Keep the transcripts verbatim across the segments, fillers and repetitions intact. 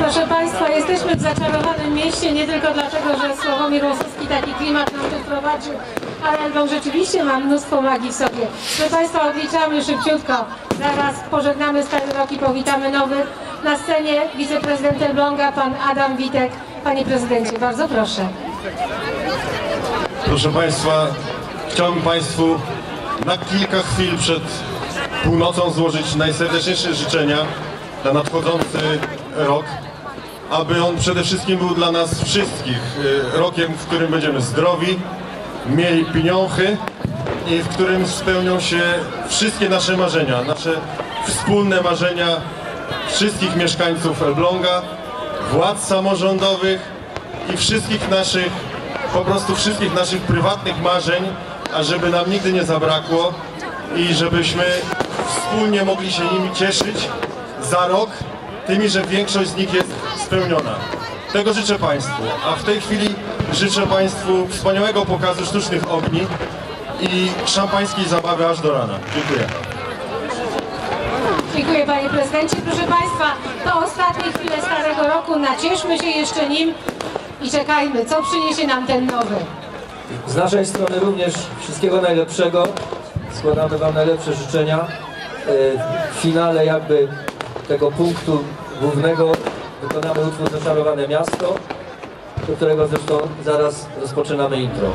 Proszę Państwa, jesteśmy w zaczarowanym mieście nie tylko dlatego, że Sławomir Łosowski taki klimat nam tu wprowadził, ale album rzeczywiście ma mnóstwo magii w sobie. Proszę Państwa, odliczamy szybciutko. Zaraz pożegnamy stary rok i powitamy nowy. Na scenie wiceprezydent Elbląga, pan Adam Witek. Panie prezydencie, bardzo proszę. Proszę Państwa, chciałbym Państwu na kilka chwil przed północą złożyć najserdeczniejsze życzenia na nadchodzący rok, aby on przede wszystkim był dla nas wszystkich rokiem, w którym będziemy zdrowi, mieli pieniądze i w którym spełnią się wszystkie nasze marzenia, nasze wspólne marzenia wszystkich mieszkańców Elbląga, władz samorządowych i wszystkich naszych, po prostu wszystkich naszych prywatnych marzeń, a żeby nam nigdy nie zabrakło i żebyśmy wspólnie mogli się nimi cieszyć za rok, tymi, że większość z nich jest spełniona. Tego życzę Państwu, a w tej chwili życzę Państwu wspaniałego pokazu sztucznych ogni i szampańskiej zabawy aż do rana. Dziękuję. Dziękuję Panie Prezydencie. Proszę Państwa, to ostatnie chwile starego roku. Nacieszmy się jeszcze nim i czekajmy, co przyniesie nam ten nowy. Z naszej strony również wszystkiego najlepszego. Składamy Wam najlepsze życzenia. W finale jakby tego punktu głównego wykonamy utwór Zaczarowane Miasto, do którego zresztą zaraz rozpoczynamy intro.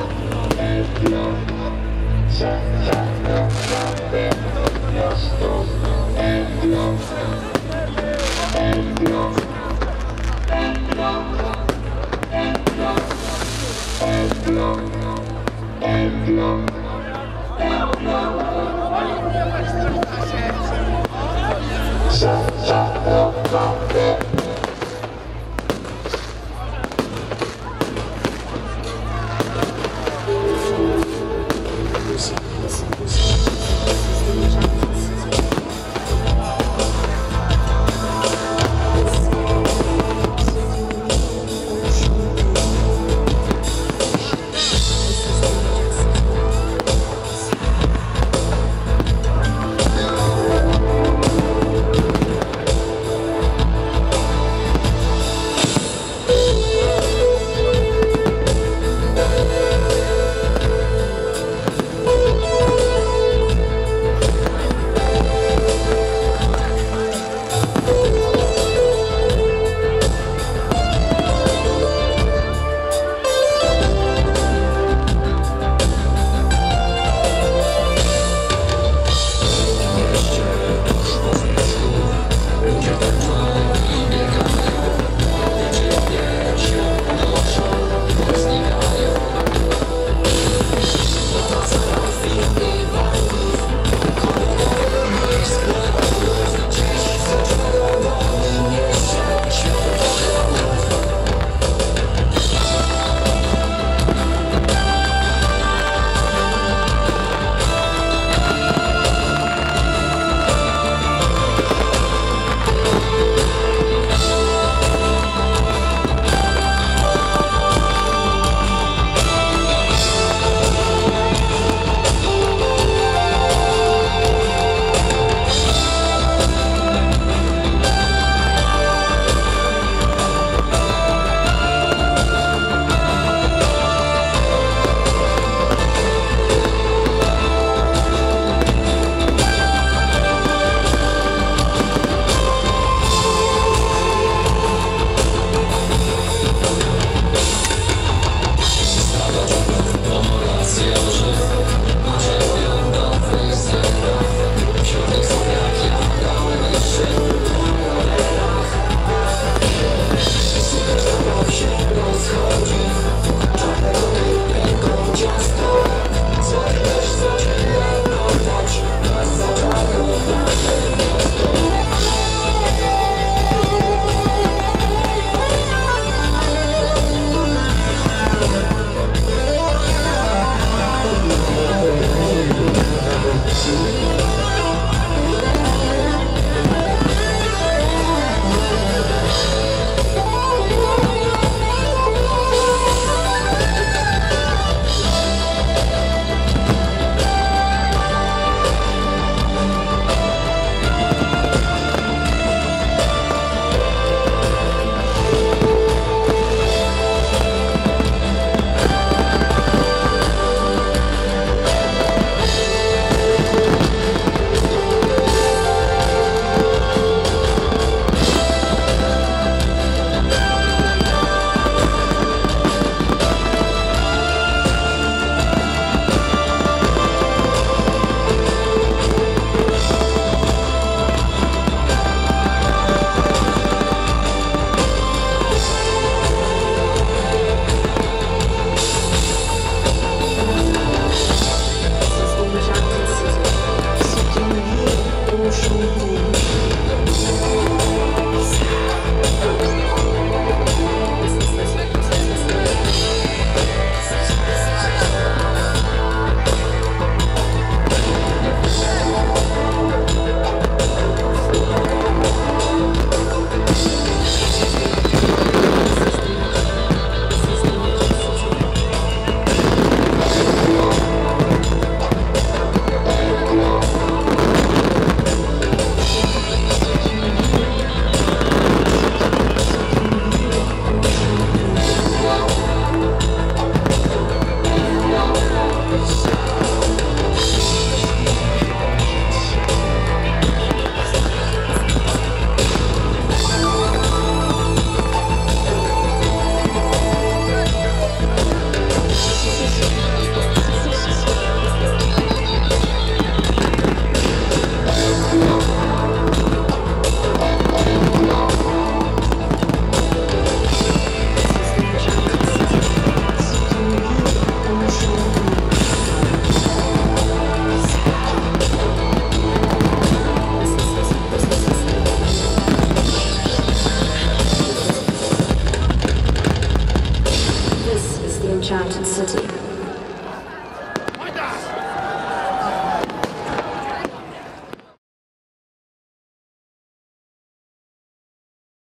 Enchanted City.